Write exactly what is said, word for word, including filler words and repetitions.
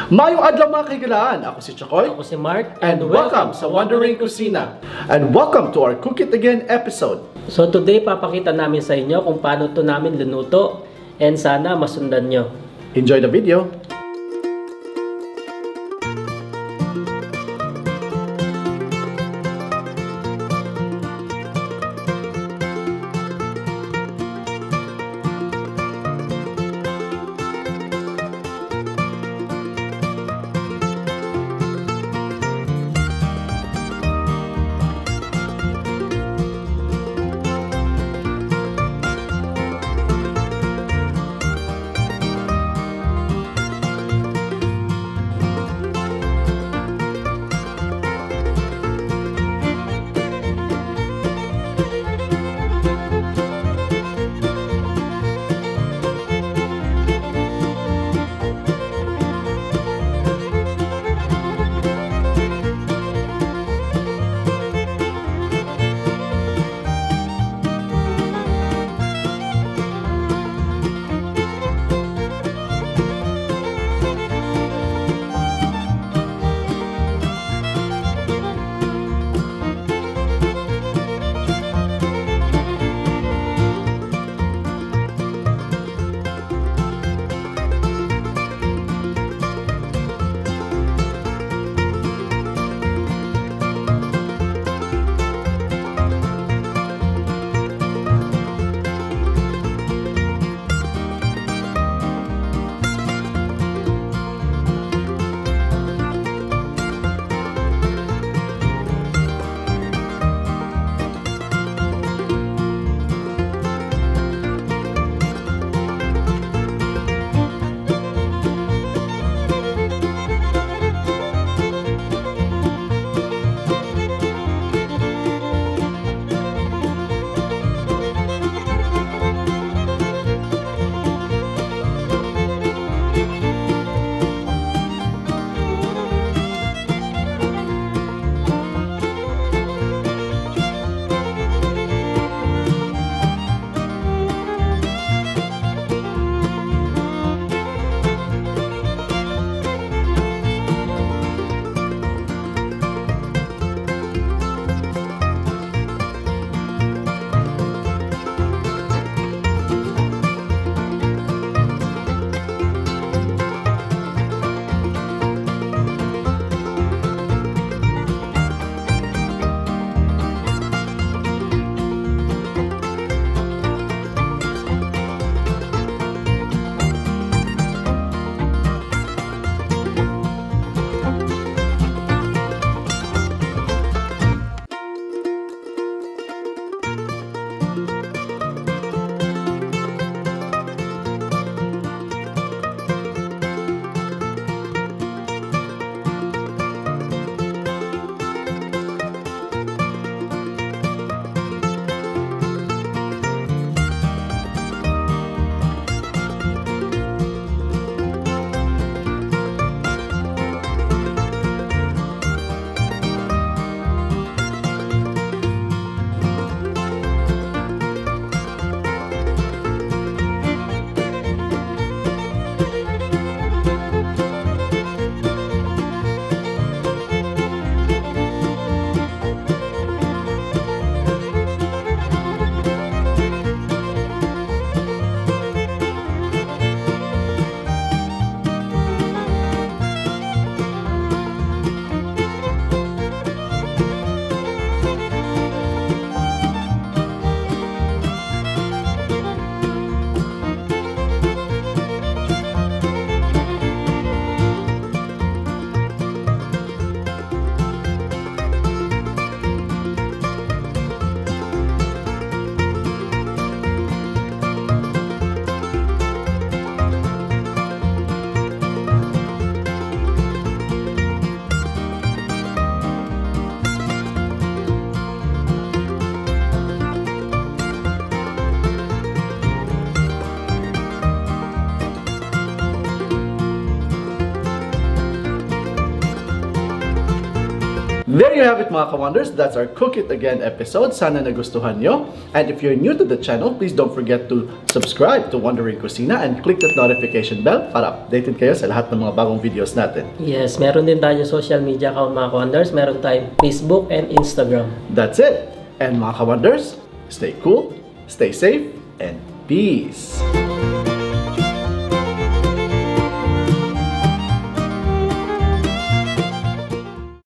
Mayong adlaw mga kaigalaan, ako si Chakoy. Ako si Mark. And welcome sa Wandering Kusina. And welcome to our Cook It Again episode. So today, papakita namin sa inyo kung paano to namin linuto. And sana masundan nyo. Enjoy the video. There you have it mga ka-wonders. That's our Cook It Again episode. Sana nagustuhan nyo. And if you're new to the channel, please don't forget to subscribe to Wondering Kusina and click that notification bell para updated kayo sa lahat ng mga bagong videos natin. Yes, meron din tayo social media account mga ka-wonders. Meron tayong Facebook and Instagram. That's it. And mga ka-wonders, stay cool, stay safe, and peace.